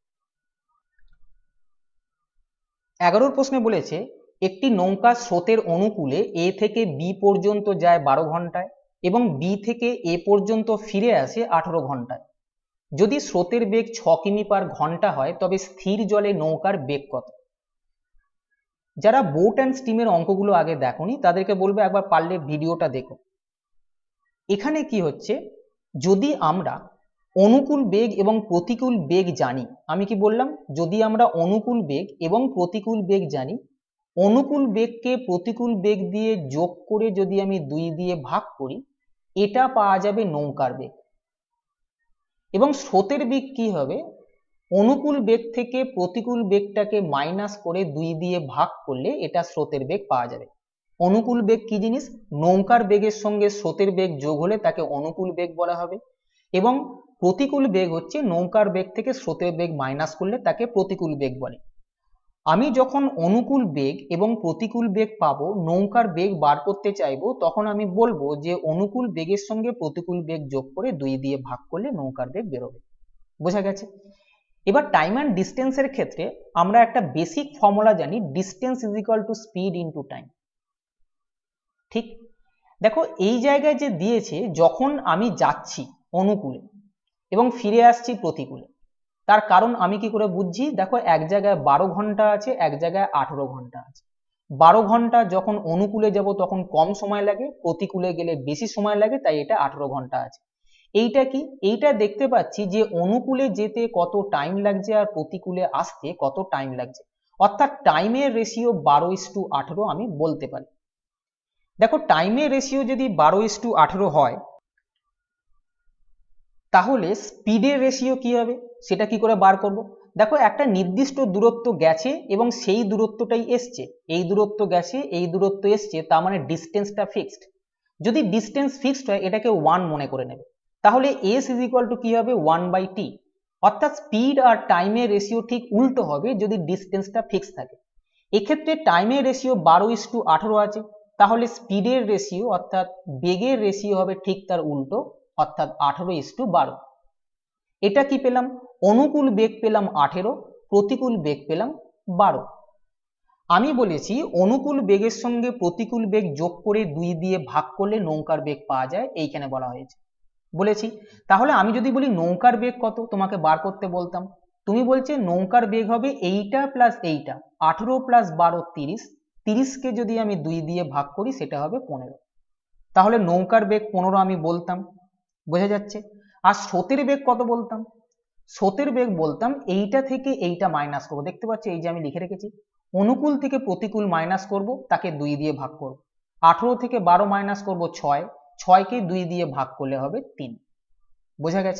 এগারোর প্রশ্নে বলেছে একটি নৌকা স্রোতের অনুকূলে এ থেকে বি পর্যন্ত যায় বারো ঘন্টায় এবং বি থেকে এ পর্যন্ত ফিরে আসে আঠারো ঘন্টায়। যদি স্রোতের বেগ ছ কিমি পার ঘন্টা হয় তবে স্থির জলে নৌকার বেগ কত? যারা বোট অ্যান্ড স্টিমের অঙ্কগুলো আগে দেখোনি তাদেরকে বলবো একবার পারলে ভিডিওটা দেখো। এখানে কি হচ্ছে, যদি আমরা অনুকূল বেগ এবং প্রতিকূল বেগ জানি, আমি কি বললাম, যদি আমরা অনুকূল বেগ এবং প্রতিকূল বেগ জানি, অনুকূল বেগকে প্রতিকূল বেগ দিয়ে যোগ করে যদি আমি দুই দিয়ে ভাগ করি, এটা পাওয়া যাবে নৌকার বেগ। এবং স্রোতের বেগ কি হবে, অনুকূল বেগ থেকে প্রতিকূল বেগটাকে মাইনাস করে দুই দিয়ে ভাগ করলে এটা স্রোতের বেগ পাওয়া যাবে। অনুকূল বেগ কি জিনিস? নৌকার বেগের সঙ্গে স্রোতের বেগ যোগ হলে তাকে অনুকূল বেগ বলা হবে, এবং প্রতিকূল বেগ হচ্ছে নৌকার বেগ থেকে স্রোতের বেগ মাইনাস করলে তাকে প্রতিকূল বেগ বলে। আমি যখন অনুকূল বেগ এবং প্রতিকূল বেগ পাবো, নৌকার বেগ বার করতে চাইবো, তখন আমি বলবো যে অনুকূল বেগের সঙ্গে প্রতিকূল বেগ যোগ করে দুই দিয়ে ভাগ করলে নৌকার বেগ বেরোবে। বোঝা গেছে? এবার টাইম অ্যান্ড ডিস্টেন্সের ক্ষেত্রে আমরা একটা বেসিক ফর্মুলা জানি, distance is equal to speed into time. ঠিক দেখো এই জায়গায় যে দিয়েছে, যখন আমি যাচ্ছি অনুকূলে এবং ফিরে আসছি প্রতিকূলে, তার কারণ আমি কি করে বুঝছি? দেখো এক জায়গায় বারো ঘন্টা আছে, এক জায়গায় আঠারো ঘন্টা আছে। বারো ঘন্টা যখন অনুকূলে যাব তখন কম সময় লাগে, প্রতিকূলে গেলে বেশি সময় লাগে, তাই এটা আঠেরো ঘন্টা আছে। এইটা কি, এইটা দেখতে পাচ্ছি যে অনুকূলে যেতে কত টাইম লাগছে আর প্রতিকূলে আসতে কত টাইম লাগছে, অর্থাৎ টাইমের রেশিও বারো ইস টু আঠেরো আমি বলতে পারি। দেখো টাইমের রেশিও যদি বারো ইস টু আঠেরো হয় তাহলে স্পিডের রেশিও কি হবে সেটা কি করে বার করব। দেখো একটা নির্দিষ্ট দূরত্ব গেছে এবং সেই দূরত্বটাই এসছে, এই দূরত্ব গেছে এই দূরত্ব এসছে, তার মানে ডিস্টেন্সটা ফিক্সড। যদি ডিস্টেন্স ফিক্সড হয় এটাকে ওয়ান মনে করে নেবে, তাহলে এস ইজ ইকুয়াল টু কি হবে ওয়ান বাই টি, অর্থাৎ স্পিড আর টাইমের রেশিও ঠিক উল্টো হবে যদি ডিস্টেন্সটা ফিক্সড থাকে। এক্ষেত্রে টাইমের রেশিও বারো ইস টু আঠেরো আছে, তাহলে স্পিডের রেশিও অর্থাৎ বেগের রেশিও হবে ঠিক তার উল্টো, অর্থাৎ আঠেরো ইস টু বারো। এটা কি পেলাম, অনুকূল বেগ পেলাম আঠেরো, প্রতিকূল বেগ পেলাম বারো। আমি বলেছি অনুকূল বেগের সঙ্গে প্রতিকূল বেগ যোগ করে দুই দিয়ে ভাগ করলে নৌকার বেগ পাওয়া যায়, এইখানে বলা হয়েছে বলেছি। তাহলে আমি যদি বলি নৌকার বেগ কত তোমাকে বার করতে বলতাম, তুমি বলছে নৌকার বেগ হবে এইটা প্লাস এইটা, আঠেরো প্লাস বারো তিরিশ, তিরিশকে যদি আমি দুই দিয়ে ভাগ করি সেটা হবে পনেরো, তাহলে নৌকার বেগ পনেরো আমি বলতাম, বোঝা যাচ্ছে। আর স্রোতের বেগ কত বলতাম, স্রোতের বেগ বলতাম এইটা থেকে এইটা মাইনাস করবো, দেখতে পাচ্ছি এই যে আমি লিখে রেখেছি, অনুকূল থেকে প্রতিকূল মাইনাস করব, তাকে দুই দিয়ে ভাগ করব, আঠেরো থেকে বারো মাইনাস করব ছয়, ছয়কে দুই দিয়ে ভাগ করলে হবে তিন, বোঝা গেছে।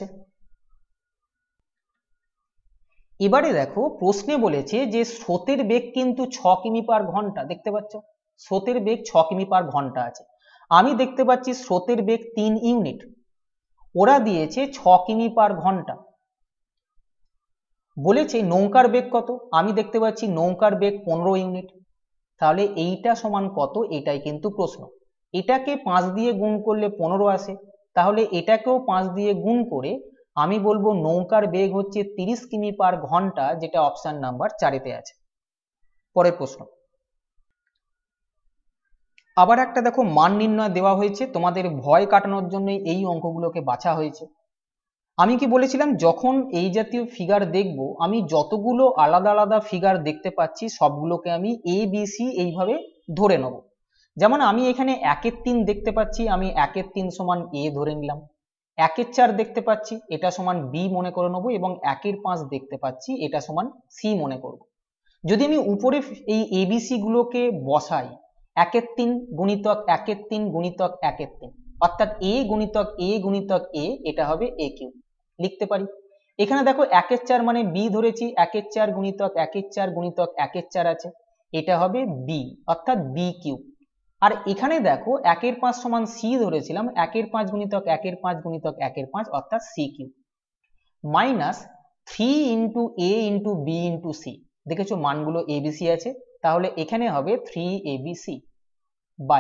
এবারে দেখো প্রশ্নে বলেছে যে স্রোতের বেগ কিন্তু ছ কিমি পার ঘন্টা, দেখতে পাচ্ছ স্রোতের বেগ ছ কিমি পার ঘন্টা আছে, আমি দেখতে পাচ্ছি স্রোতের বেগ তিন ইউনিট, ওরা দিয়েছে ছ কিমি পার ঘন্টা। বলেছে নৌকার বেগ কত, আমি দেখতে পাচ্ছি নৌকার বেগ পনেরো ইউনিট, তাহলে এইটা সমান কত এটাই কিন্তু প্রশ্ন। এটাকে পাঁচ দিয়ে গুণ করলে পনেরো আসে, তাহলে এটাকেও পাঁচ দিয়ে গুণ করে আমি বলবো নৌকার বেগ হচ্ছে তিরিশ কিমি পার ঘন্টা, যেটা অপশন নাম্বার চারেতে আছে। পরের প্রশ্ন, আবার একটা দেখো মান নির্ণয় দেওয়া হয়েছে, তোমাদের ভয় কাটানোর জন্য এই অঙ্কগুলোকে বাছা হয়েছে। আমি কি বলেছিলাম যখন এই জাতীয় ফিগার দেখব আমি যতগুলো আলাদা আলাদা ফিগার দেখতে পাচ্ছি সবগুলোকে আমি এ বি সি এইভাবে ধরে নেব। যেমন আমি এখানে একের তিন দেখতে পাচ্ছি, আমি একের তিন সমান এ ধরে নিলাম, একের চার দেখতে পাচ্ছি এটা সমান বি মনে করে নেবো, এবং একের পাঁচ দেখতে পাচ্ছি এটা সমান সি মনে করব। যদি আমি উপরে এই এবিসি গুলোকে বসাই, একের তিন গুণিতক একের তিন গুণিতক একের তিন, অর্থাৎ এ গুণিতক এ গুণিতক এ, এটা হবে এ কিউ, লিখতে পারি। এখানে দেখো একের চার মানে বি ধরেছি, একের চার গুণিতক একের চার গুণিতক একের চার আছে, এটা হবে বি, অর্থাৎ বি কিউ। আর এখানে দেখো একের পাঁচ সমান সি ধরেছিলাম, একের পাঁচ গুণিতক একের পাঁচ গুণিতক একের পাঁচ, অর্থাৎ C cube, minus three into A into B into C, দেখেছো মানগুলো এবিসি আছে, তাহলে এখানে হবে থ্রি এবিসি বাই,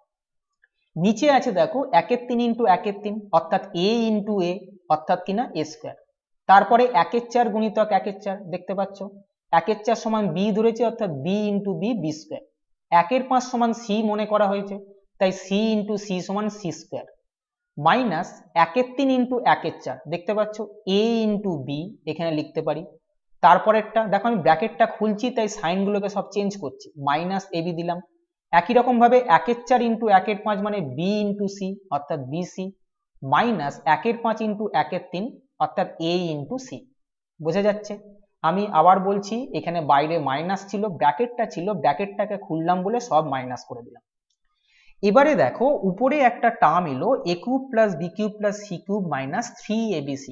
নিচে আছে দেখো একের তিন ইন্টু একের তিন, অর্থাৎ এ ইন্টু এ, অর্থাৎ কিনা এ স্কোয়ার, তারপরে একের চার গুণিতক একের চার, দেখতে পাচ্ছ একের চার সমান বি ধরেছে, অর্থাৎ B into B, B square, একের পাঁচ সমান সি মনে করা হয়েছে, তাই সি ইন্টু সি সমান সি স্কোয়ার, মাইনাস একের তিন ইন্টু একের চার, দেখতে পাচ্ছ এ ইন্টু বি এখানে লিখতে পারি, তারপরেরটা দেখো আমি ব্র্যাকেটটা খুলছি তাই সাইনগুলোকে সব চেঞ্জ করছি, মাইনাস এবি দিলাম, একই রকম ভাবে একের চার ইন্টু একের পাঁচ মানে বি ইন্টু সি, অর্থাৎ বিসি, মাইনাস একের পাঁচ ইন্টু একের তিন, অর্থাৎ এ ইন্টু সি, বোঝা যাচ্ছে। আমি আবার বলছি এখানে বাইরে মাইনাস ছিল, ব্র্যাকেটটা ছিল, ব্র্যাকেটটাকে খুললাম বলে সব মাইনাস করে দিলাম। এবারে দেখো উপরে একটা টার্ম এলো A cube plus B cube plus C cube minus three ABC,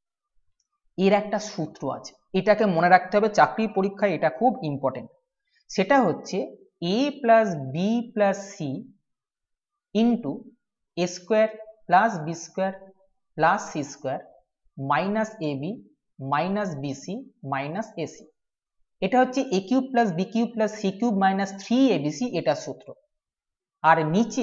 এর একটা সূত্র আছে, এটাকে মনে রাখতে হবে চাকরির পরীক্ষায়, এটা খুব ইম্পর্টেন্ট। সেটা হচ্ছে A plus B plus C into A square plus B square plus C square minus A B minus BC minus AC, এটা হচ্ছে A cube plus B cube plus C cube minus three ABC, এটা সূত্র। আর নিচে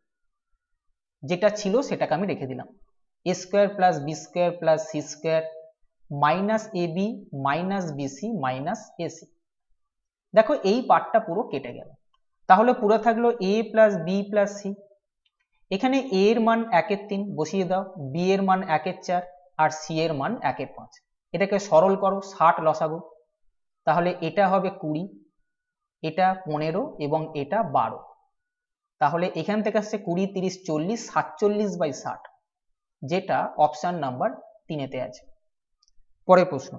যেটা ছিল সেটাকে আমি রেখে দিলাম, A square plus B square plus C square minus A B minus BC minus AC. দেখো এই পার্টটা পুরো কেটে গেল, তাহলে পুরো থাকলো A plus B plus C, এখানে এ এর মান একের তিন বসিয়ে দাও, বি এর মান একের চার, আর সি এর মান একের পাঁচ, এটাকে সরল করো, ষাট লসাগু, তাহলে এটা হবে কুড়ি, এটা পনেরো এবং এটা বারো, তাহলে এখান থেকে আসছে কুড়ি, তিরিশ, চল্লিশ, সাতচল্লিশ বাই ষাট, যেটা অপশন নাম্বার তিনেতে আছে। পরের প্রশ্ন,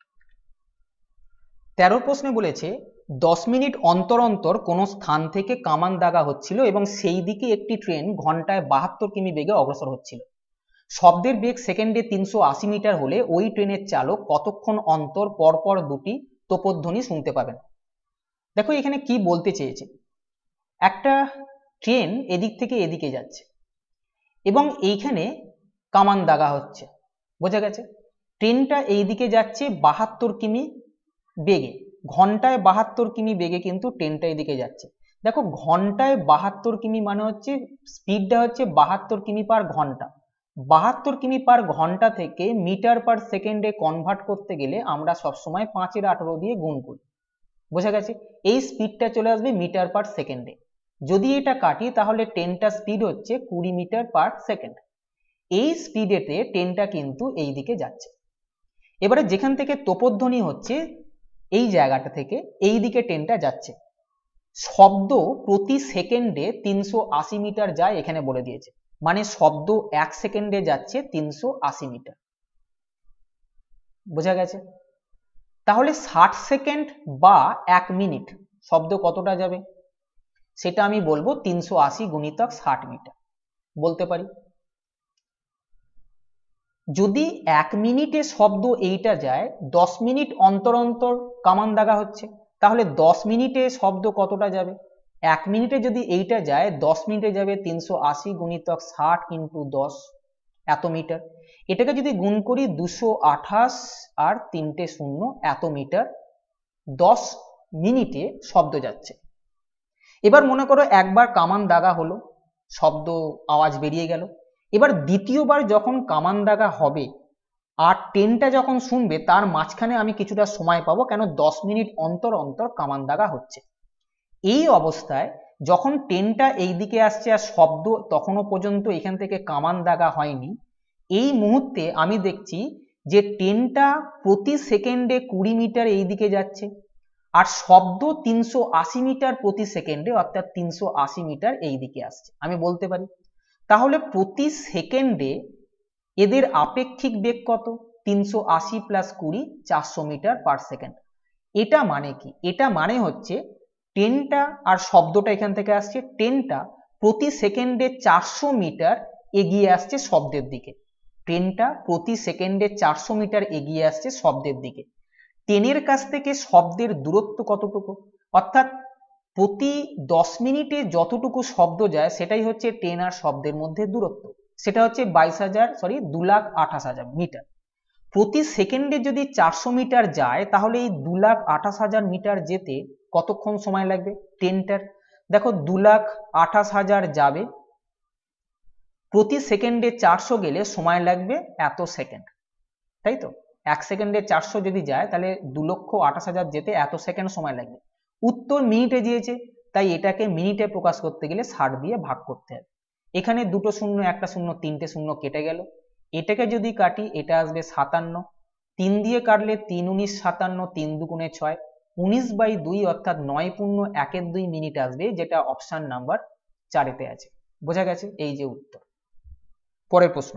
তেরো প্রশ্নে বলেছে দশ মিনিট অন্তর অন্তর কোনো স্থান থেকে কামান দাগা হচ্ছিল এবং সেই দিকে একটি ট্রেন ঘন্টায় বাহাত্তর কিমি বেগে অগ্রসর হচ্ছিল। শব্দের বেগ সেকেন্ডে তিনশো আশি মিটার হলে ওই ট্রেনের চালক কতক্ষণ অন্তর পরপর দুটি তোপধ্বনি শুনতে পাবেন। দেখো এখানে কি বলতে চেয়েছে, একটা ট্রেন এদিক থেকে এদিকে যাচ্ছে এবং এইখানে কামান দাগা হচ্ছে, বোঝা গেছে? ট্রেনটা এইদিকে যাচ্ছে বাহাত্তর কিমি বেগে, ঘন্টায় বাহাত্তর কিমি বেগে কিন্তু ট্রেনটা এদিকে যাচ্ছে। দেখো ঘন্টায় বাহাত্তর কিমি মানে হচ্ছে স্পিডটা হচ্ছে বাহাত্তর কিমি পার ঘন্টা। বাহাত্তর কিমি পার ঘন্টা থেকে মিটার পার সেকেন্ডে কনভার্ট করতে গেলে আমরা সবসময় পাঁচের আঠারো দিয়ে গুণ করি, বোঝা গেছে? এই স্পিডটা চলে আসবে মিটার পার সেকেন্ডে। যদি এটা কাটি তাহলে ট্রেনটা স্পিড হচ্ছে কুড়ি মিটার পার সেকেন্ড। এই স্পিডেতে ট্রেনটা কিন্তু এই দিকে যাচ্ছে। এবারে যেখান থেকে তোপধ্বনি হচ্ছে এই জায়গাটা থেকে এই দিকে ট্রেনটা যাচ্ছে। শব্দ প্রতি সেকেন্ডে তিনশো আশি মিটার যায় এখানে বলে দিয়েছে, মানে শব্দ এক সেকেন্ডে যাচ্ছে তিনশো আশি মিটার, বোঝা গেছে? তাহলে ষাট সেকেন্ড বা এক মিনিট শব্দ কতটা যাবে সেটা আমি বলবো তিনশো আশি গুণিতক ষাট মিটার বলতে পারি। যদি এক মিনিটে শব্দ এইটা যায়, দশ মিনিট অন্তর অন্তর কামান দাগা হচ্ছে, তাহলে দশ মিনিটে শব্দ কতটা যাবে? এক মিনিটে যদি এইটা যায়, দশ মিনিটে যাবে তিনশো আশি গুণিতক ষাট ইন্টু দশ, এত মিটার। এটাকে যদি গুণ করি দুশো আঠাশ আর তিনটে শূন্য, এত মিটার দশ মিনিটে শব্দ যাচ্ছে। এবার মনে করো একবার কামান দাগা হলো, শব্দ আওয়াজ বেরিয়ে গেল। এবার দ্বিতীয়বার যখন কামান দাগা হবে আর ট্রেনটা যখন শুনবে, তার মাঝখানে আমি কিছুটা সময় পাবো, কেন দশ মিনিট অন্তর অন্তর কামান দাগা হচ্ছে। এই অবস্থায় যখন ট্রেনটা এই দিকে আসছে আর শব্দ তখনও পর্যন্ত এখান থেকে কামান দাগা হয়নি, এই মুহূর্তে আমি দেখছি যে ট্রেনটা প্রতি সেকেন্ডে কুড়ি মিটার এই দিকে যাচ্ছে আর শব্দ তিনশো আশি মিটার প্রতি সেকেন্ডে, অর্থাৎ তিনশো আশি মিটার এই দিকে আসছে। আমি বলতে পারি তাহলে প্রতি সেকেন্ডে এদের আপেক্ষিক বেগ কত? তিনশো আশি প্লাস কুড়ি, চারশো মিটার পার সেকেন্ড। এটা মানে কি? এটা মানে হচ্ছে ট্রেনটা আর শব্দটা এখান থেকে আসছে, ট্রেনটা প্রতি সেকেন্ডে চারশো মিটার এগিয়ে আসছে শব্দের দিকে। ট্রেনটা প্রতি সেকেন্ডে চারশো মিটার এগিয়ে আসছে শব্দের দিকে। ট্রেনের কাছ থেকে শব্দের দূরত্ব কতটুকু? অর্থাৎ প্রতি দশ মিনিটে যতটুকু শব্দ যায় সেটাই হচ্ছে ট্রেন আর শব্দের মধ্যে দূরত্ব, সেটা হচ্ছে বাইশ হাজার সরি দু লাখ আঠাশ হাজার মিটার। প্রতি সেকেন্ডে যদি চারশো মিটার যায় তাহলে এই দু লাখ আঠাশ হাজার মিটার যেতে কতক্ষণ সময় লাগবে ট্রেনটার? দেখো দু লাখ আঠাশ হাজার যাবে, প্রতি সেকেন্ডে চারশো গেলে সময় লাগবে এত সেকেন্ড, তাই তো? এক সেকেন্ডে চারশো যদি যায় তাহলে দু লক্ষ আঠাশ হাজার যেতে এত সেকেন্ড সময় লাগবে। উত্তর মিনিটে দিয়েছে, তাই এটাকে মিনিটে প্রকাশ করতে গেলে ষাট দিয়ে ভাগ করতে হবে। এখানে দুটো শূন্য, একটা শূন্য, তিনটে শূন্য কেটে গেল। এটাকে যদি কাটি এটা আসবে সাতান্ন, তিন দিয়ে কাটলে তিন উনিশ সাতান্ন, তিন দুগুণে ছয়, উনিশ বাই দুই অর্থাৎ নয় পূর্ণ একের দুই মিনিট আসবে, যেটা অপশন নাম্বার চারেতে আছে। বোঝা গেছে? এই যে উত্তর। পরের প্রশ্ন,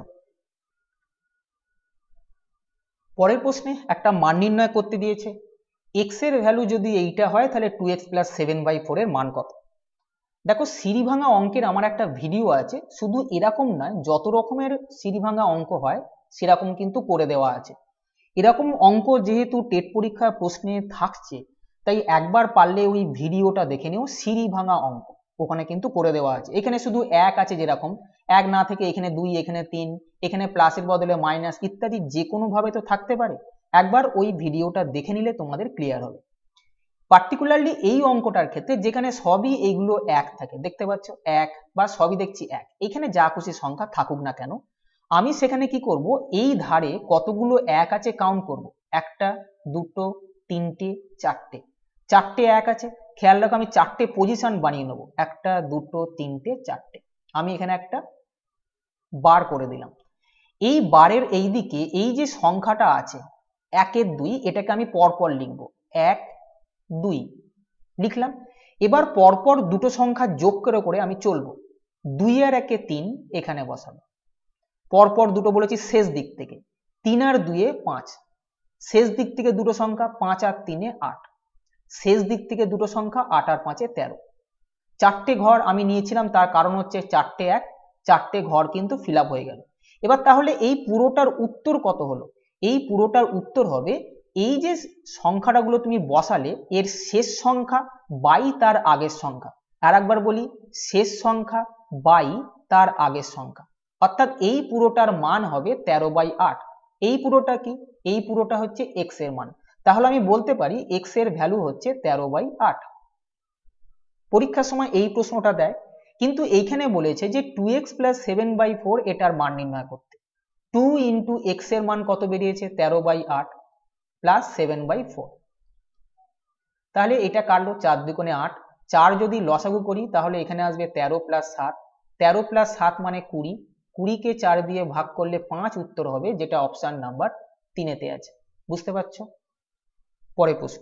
পরের প্রশ্নে একটা মান নির্ণয় করতে দিয়েছে। এক্স এর ভ্যালু যদি এইটা হয় তাহলে two X plus seven by four এর মান কত? দেখো সিঁড়ি ভাঙা অঙ্কের আমার একটা ভিডিও আছে, শুধু এরকম নয় যত রকমের সিঁড়ি ভাঙা অঙ্ক হয় সেরকম কিন্তু করে দেওয়া আছে। এরকম অঙ্ক যেহেতু টেট পরীক্ষার প্রশ্নে থাকছে, তাই একবার পারলে ওই ভিডিওটা দেখে নিও, সিঁড়ি ভাঙা অঙ্ক ওখানে কিন্তু করে দেওয়া আছে। এখানে শুধু এক আছে, যেরকম এক না থেকে এখানে দুই, এখানে তিন, এখানে প্লাসের বদলে মাইনাস ইত্যাদি যে কোনো ভাবে তো থাকতে পারে। একবার ওই ভিডিওটা দেখে নিলে তোমাদের ক্লিয়ার হবে। পার্টিকুলারলি এই অঙ্কটার ক্ষেত্রে যেখানে সবই এইগুলো এক থাকে, দেখতে পাচ্ছ এক বা সবই দেখছি এক, এখানে যা খুশি সংখ্যা থাকুক না কেন, আমি সেখানে কি করব, এই ধারে কতগুলো এক আছে কাউন্ট করব। একটা, দুটো, তিনটে, চারটে, চারটে এক আছে। খেয়াল রাখো আমি চারটে পজিশন বানিয়ে নেবো, একটা, দুটো, তিনটে, চারটে। আমি এখানে একটা বার করে দিলাম। এই বারের এই দিকে এই যে সংখ্যাটা আছে একের দুই, এটাকে আমি পরপর লিখবো, এক দুই। লিখলাম। এবার পরপর দুটো সংখ্যা যোগ করে করে আমি চলবো। দুই আর একে তিন এখানে বসাবো, পরপর দুটো বলেছি শেষ দিক থেকে, তিন আর দুয়ে পাঁচ, শেষ দিক থেকে দুটো সংখ্যা পাঁচ আর তিনে আট, শেষ দিক থেকে দুটো সংখ্যা আট আর পাঁচে তেরো। চারটে ঘর আমি নিয়েছিলাম, তার কারণ হচ্ছে চারটে এক, চারটে ঘর কিন্তু ফিল আপ হয়ে গেল। এবার তাহলে এই পুরোটার উত্তর কত হলো? এই পুরোটার উত্তর হবে এই যে সংখ্যাটাগুলো তুমি বসালে এর শেষ সংখ্যা বাই তার আগের সংখ্যা। আর একবার বলি, শেষ সংখ্যা বাই তার আগের সংখ্যা, অর্থাৎ এই পুরোটার মান হবে তেরো বাই আট। এই পুরোটা কি? এই পুরোটা হচ্ছে এক্স এর মান। তাহলে আমি বলতে পারি এক্স এর ভ্যালু হচ্ছে তেরো বাই আট। পরীক্ষার সময় এই প্রশ্নটা দেয়, কিন্তু এইখানে বলেছে যে two X plus seven by four এটার মান নির্ণয় করতে। টু ইন্টু এক্স এর মান কত বেরিয়েছে? তেরো বাই আট প্লাস সেভেন বাই ফোর। তাহলে এটা কাটলো, চার দুগুণে আট, চার যদি লসাগু করি তাহলে এখানে আসবে তেরো প্লাস সাত, তেরো প্লাস সাত মানে কুড়ি, কুড়িকে চার দিয়ে ভাগ করলে পাঁচ উত্তর হবে, যেটা অপশন নাম্বার তিনেতে আছে। বুঝতে পারছো? পরের প্রশ্ন,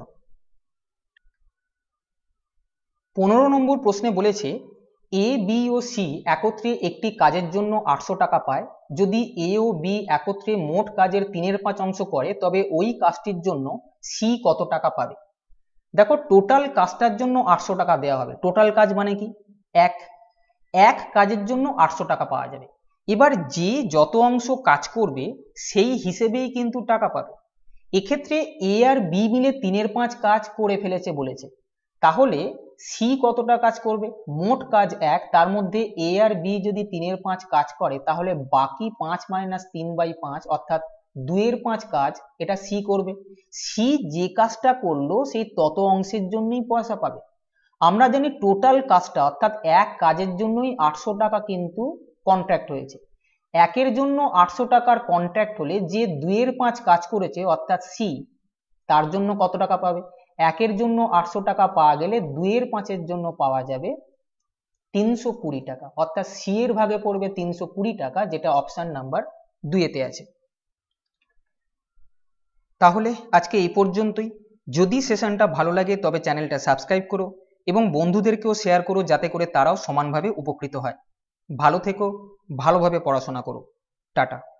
পনেরো নম্বর প্রশ্নে বলেছে এ বি ও সি একত্রে একটি কাজের জন্য আটশো টাকা পায়। যদি এ ও বি একত্রে মোট কাজের তিনের পাঁচ অংশ করে তবে ওই কাজটির জন্য সি কত টাকা পাবে? দেখো, টোটাল কাজটার জন্য আটশো টাকা দেওয়া হবে। টোটাল কাজ মানে কি? এক এক কাজের জন্য আটশো টাকা পাওয়া যাবে। এবার যে যত অংশ কাজ করবে সেই হিসেবেই কিন্তু টাকা পাবে। এক্ষেত্রে এ আর বি মিলে তিনের পাঁচ কাজ করে ফেলেছে বলেছে, তাহলে সি কতটা কাজ করবে? মোট কাজ এক, তার মধ্যে এ আর বি যদি তিনের পাঁচ কাজ করে তাহলে বাকি পাঁচ মাইনাস তিন বাই পাঁচ অর্থাৎ দুইয়ের পাঁচ কাজ এটা সি করবে। সি যে কাজটা করলো সেই তত অংশের জন্যই পয়সা পাবে। আমরা জানি টোটাল কাজটা অর্থাৎ এক কাজের জন্যই আটশো টাকা কিন্তু কন্ট্রাক্ট হয়েছে। একের জন্য আটশো টাকার কন্ট্রাক্ট হলে যে দুইয়ের পাঁচ কাজ করেছে অর্থাৎ সি, তার জন্য কত টাকা পাবে? একের জন্য আটশো টাকা পাওয়া গেলে দুইয়ের পাঁচের জন্য পাওয়া যাবে তিনশো কুড়ি টাকা, অর্থাৎ সি এর ভাগে পড়বে তিনশো কুড়ি টাকা, যেটা অপশন নাম্বার দুইতে আছে। তাহলে আজকে এই পর্যন্তই। যদি সেশনটা ভালো লাগে তবে চ্যানেলটা সাবস্ক্রাইব করো এবং বন্ধুদেরকেও শেয়ার করো, যাতে করে তারাও সমানভাবে উপকৃত হয়। ভালো থেকো, ভালোভাবে পড়াশোনা করো। টাটা।